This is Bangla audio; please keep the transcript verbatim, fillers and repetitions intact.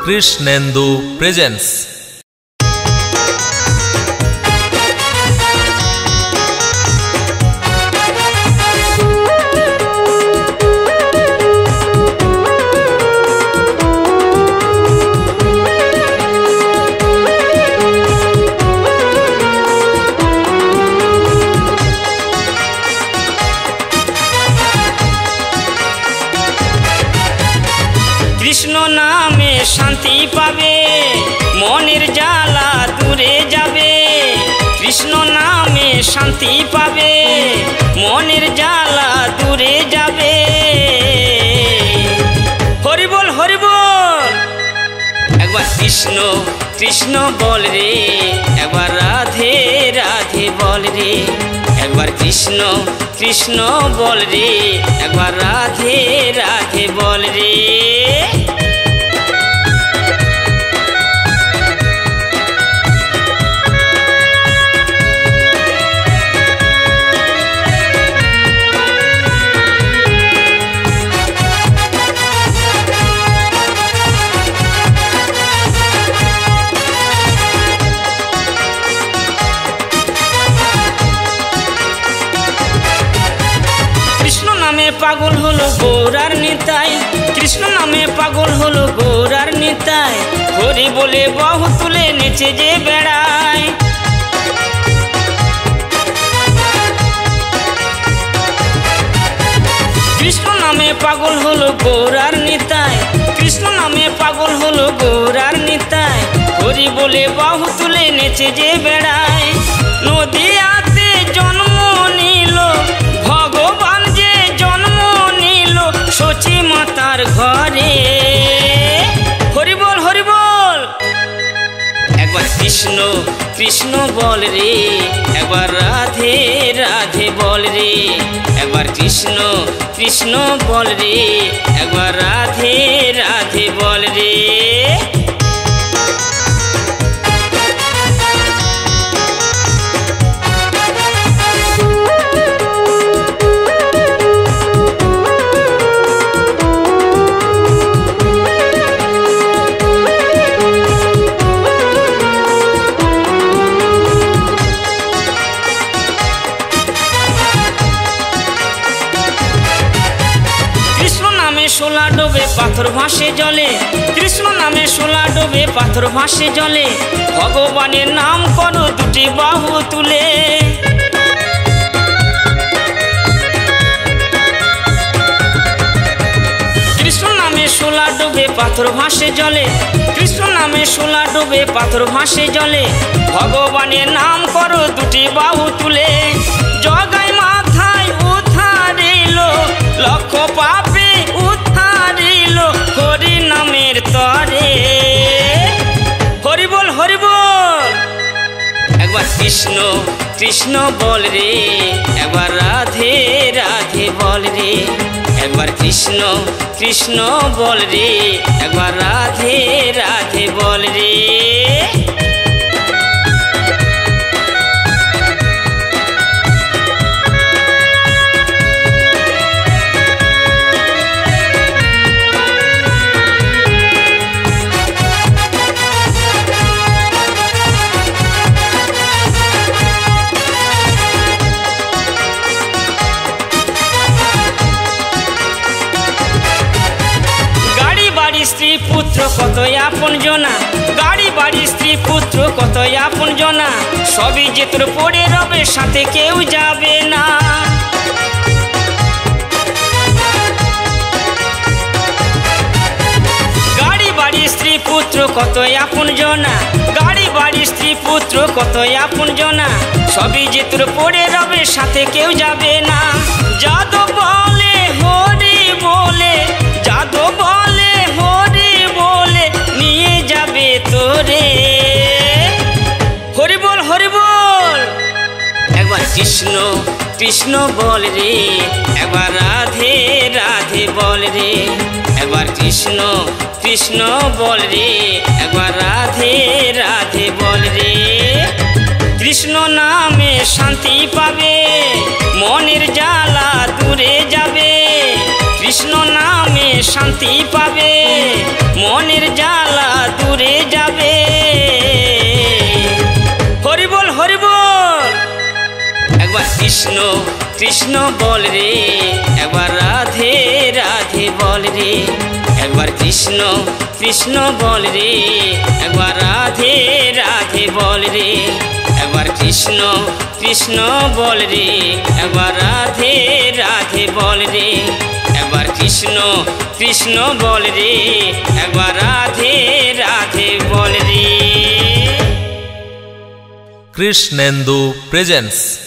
কৃষ্ণেন্দু প্রেজেন্স। কৃষ্ণ নামে শান্তি পাবে, মনের জ্বালা দূরে যাবে। কৃষ্ণ নামে শান্তি পাবে, মনের জ্বালা দূরে যাবে। হরি বল হরি বল, একবার কৃষ্ণ কৃষ্ণ বল রে, একবার রাধে রাধে বল রে। একবার কৃষ্ণ কৃষ্ণ বল রে, একবার রাধে রাধে বল রে। পাগল হলো গৌরার নিতাই, কৃষ্ণ নামে পাগল হলো গৌরার নিতাই। হরি বলে বাহু তুলে নেচে যে বেড়ায়। কৃষ্ণ নামে পাগল হলো গৌরার নিতাই, কৃষ্ণ নামে পাগল হলো গৌরার নিতাই। হরি বলে বাহু তুলে নেচে যে বেড়ায়। নদিয়াতে জন্ম নিল ভগবান, যে জন্ম নিল সচি মাতার ঘরে। হরি বল হরি বল, একবার কৃষ্ণ কৃষ্ণ বল রে, একবার রাধে রাধে বল রে। একবার কৃষ্ণ কৃষ্ণ বল রে, একবার রাধে রাধে বল রে। শোলা ডোবে পাথর ভাসে জলে, কৃষ্ণ নামে শোলা ডোবে পাথর ভাসে জলে। ভগবানের নাম করো দুটি বাহু তুলে। কৃষ্ণ নামে শোলা ডোবে পাথর ভাসে জলে, কৃষ্ণ নামে শোলা ডোবে পাথর ভাসে জলে। ভগবানের নাম করো দুটি বাহু তুলে। জগাই মাথায় উদ্ধারিল, লক্ষ পাপে উদ্ধারিল হরি নামের তরে। হরি বল হরি বল, একবার কৃষ্ণ কৃষ্ণ বল রে, একবার রাধে রাধে বল রে। একবার কৃষ্ণ কৃষ্ণ বল রে, একবার রাধে রাধে বল রে। স্ত্রী পুত্র কত আপন জনা, গাড়ি বাড়ি স্ত্রী পুত্র কত আপন জনা। সবই যে তোর পড়ে রবে, সাথে কেউ যাবে না। গাড়ি বাড়ি স্ত্রী পুত্র কত আপন জনা, গাড়ি বাড়ি স্ত্রী পুত্র কত আপন জনা। সবই যে তোর পড়ে রবে, সাথে কেউ যাবে না। যাদব বলে হরি বলে, যাদব বলে হরি বলে নিয়ে যাবে তোরে। হরি বল হরি বল, একবার কৃষ্ণ কৃষ্ণ বল রে, একবার রাধে রাধে বল রে। একবার কৃষ্ণ কৃষ্ণ বল রে, একবার রাধে রাধে বল রে। কৃষ্ণ নামে শান্তি পাবে, মনের জ্বালা দূরে যাবে। কৃষ্ণ নামে শান্তি পাবে, মনের জ্বালা দূরে যাবে। হরি বল হরি বল। একবার কৃষ্ণ কৃষ্ণ বল রে, একবার রাধে রাধে বল রে। একবার কৃষ্ণ কৃষ্ণ বল রে, একবার রাধে রাধে বল রে। একবার কৃষ্ণ কৃষ্ণ বল রে, একবার রাধে রাধে বল রে। একবার কৃষ্ণ কৃষ্ণ বল রে, একবার রাধে রাধে বল রে। কৃষ্ণেন্দু প্রেজেন্টস।